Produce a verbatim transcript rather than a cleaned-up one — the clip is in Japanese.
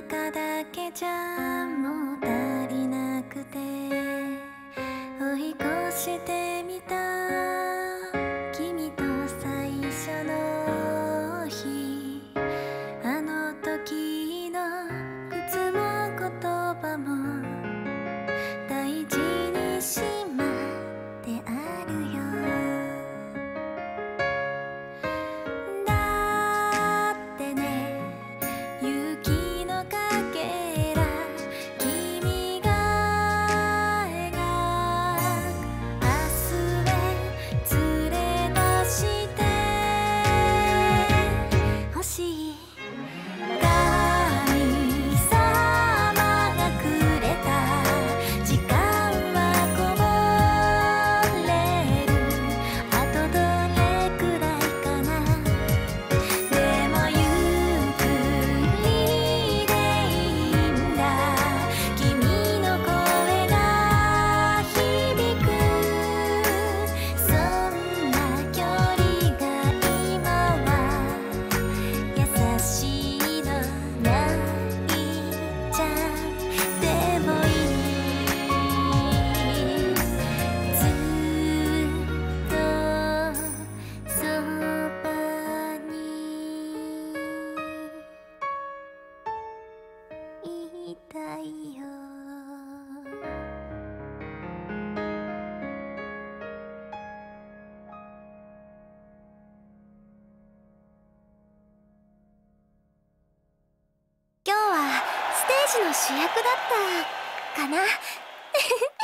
中だけじゃもう足りなくて追い越してみた君と最初の日あの時の靴も言葉も大事にしまってあるよだってね雪のかけら君が描く明日へ連れ出してほしい神様がくれた時間はこぼれるあとどれくらいかなでもゆっくりでいいんだ君の声が響くそんな距離が今は優しいのないじゃでもいいずっとそばにいたいよ今日はステージの主役だったかな